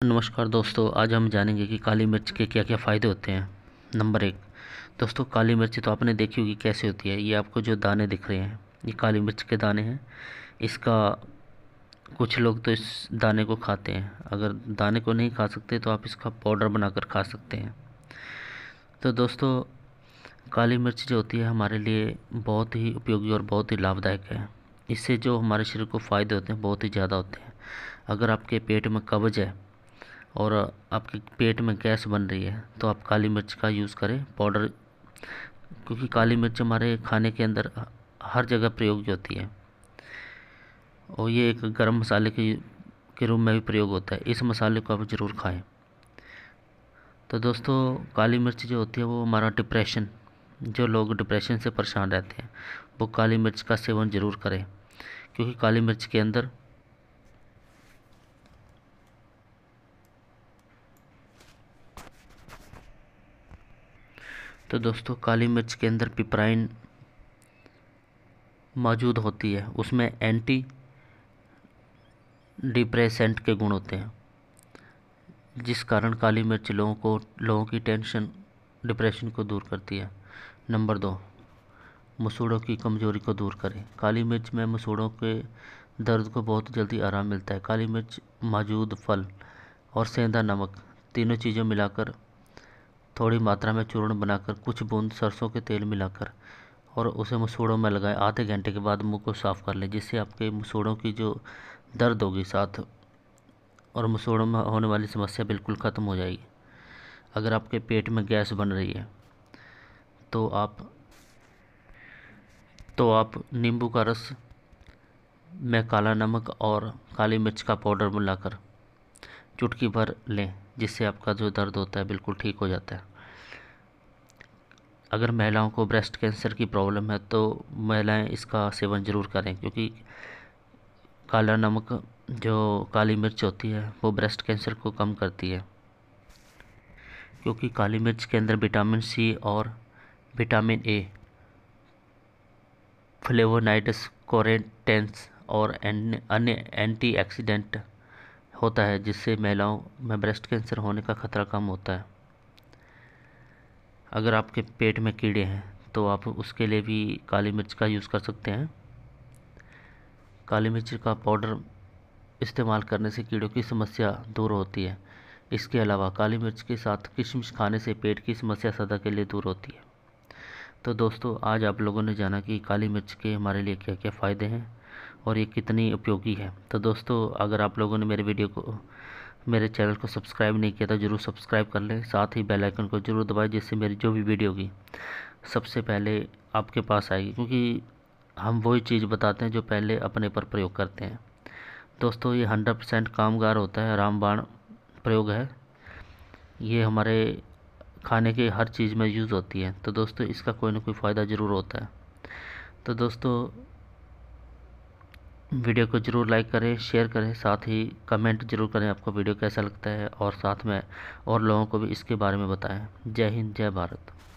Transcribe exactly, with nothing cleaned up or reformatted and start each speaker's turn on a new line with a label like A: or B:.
A: नमस्कार दोस्तों, आज हम जानेंगे कि काली मिर्च के क्या क्या फ़ायदे होते हैं। नंबर एक दोस्तों, काली मिर्च तो आपने देखी होगी कैसे होती है। ये आपको जो दाने दिख रहे हैं, ये काली मिर्च के दाने हैं। इसका कुछ लोग तो इस दाने को खाते हैं। अगर दाने को नहीं खा सकते तो आप इसका पाउडर बनाकर खा सकते हैं। तो दोस्तों, काली मिर्च जो होती है हमारे लिए बहुत ही उपयोगी और बहुत ही लाभदायक है। इससे जो हमारे शरीर को फ़ायदे होते हैं बहुत ही ज़्यादा होते हैं। अगर आपके पेट में कब्ज़ है और आपके पेट में गैस बन रही है तो आप काली मिर्च का यूज़ करें पाउडर, क्योंकि काली मिर्च हमारे खाने के अंदर हर जगह प्रयोग होती है और ये एक गरम मसाले के के रूप में भी प्रयोग होता है। इस मसाले को आप ज़रूर खाएं। तो दोस्तों, काली मिर्च जो होती है वो हमारा डिप्रेशन, जो लोग डिप्रेशन से परेशान रहते हैं वो काली मिर्च का सेवन ज़रूर करें, क्योंकि काली मिर्च के अंदर तो दोस्तों काली मिर्च के अंदर पिपराइन मौजूद होती है। उसमें एंटी डिप्रेसेंट के गुण होते हैं, जिस कारण काली मिर्च लोगों को लोगों की टेंशन, डिप्रेशन को दूर करती है। नंबर दो, मसूड़ों की कमजोरी को दूर करें। काली मिर्च में मसूड़ों के दर्द को बहुत जल्दी आराम मिलता है। काली मिर्च मौजूद फल और सेंधा नमक तीनों चीज़ें मिलाकर थोड़ी मात्रा में चूर्ण बनाकर कुछ बूंद सरसों के तेल मिलाकर और उसे मसूड़ों में लगाएं। आधे घंटे के बाद मुंह को साफ़ कर लें, जिससे आपके मसूड़ों की जो दर्द होगी साथ और मसूड़ों में होने वाली समस्या बिल्कुल ख़त्म हो जाएगी। अगर आपके पेट में गैस बन रही है तो आप तो आप नींबू का रस में काला नमक और काली मिर्च का पाउडर मिलाकर चुटकी भर लें, जिससे आपका जो दर्द होता है बिल्कुल ठीक हो जाता है। अगर महिलाओं को ब्रेस्ट कैंसर की प्रॉब्लम है तो महिलाएं इसका सेवन ज़रूर करें, क्योंकि काला नमक, जो काली मिर्च होती है वो ब्रेस्ट कैंसर को कम करती है। क्योंकि काली मिर्च के अंदर विटामिन सी और विटामिन ए, फ्लेवोनाइड्स, कोरेटेंस और अन्य एंटीऑक्सीडेंट होता है, जिससे महिलाओं में ब्रेस्ट कैंसर होने का खतरा कम होता है। अगर आपके पेट में कीड़े हैं तो आप उसके लिए भी काली मिर्च का यूज़ कर सकते हैं। काली मिर्च का पाउडर इस्तेमाल करने से कीड़ों की समस्या दूर होती है। इसके अलावा काली मिर्च के साथ किशमिश खाने से पेट की समस्या सदा के लिए दूर होती है। तो दोस्तों, आज आप लोगों ने जाना कि काली मिर्च के हमारे लिए क्या क्या फ़ायदे हैं और ये कितनी उपयोगी है। तो दोस्तों, अगर आप लोगों ने मेरे वीडियो को मेरे चैनल को सब्सक्राइब नहीं किया तो ज़रूर सब्सक्राइब कर लें। साथ ही बेल आइकन को ज़रूर दबाएं, जिससे मेरी जो भी वीडियो होगी सबसे पहले आपके पास आएगी, क्योंकि हम वही चीज़ बताते हैं जो पहले अपने पर प्रयोग करते हैं। दोस्तों, ये हंड्रेड परसेंट कामगार होता है, रामबाण प्रयोग है। ये हमारे खाने के हर चीज़ में यूज़ होती है। तो दोस्तों, इसका कोई ना कोई फ़ायदा ज़रूर होता है। तो दोस्तों, वीडियो को ज़रूर लाइक करें, शेयर करें, साथ ही कमेंट ज़रूर करें आपको वीडियो कैसा लगता है, और साथ में और लोगों को भी इसके बारे में बताएं। जय हिंद, जय भारत।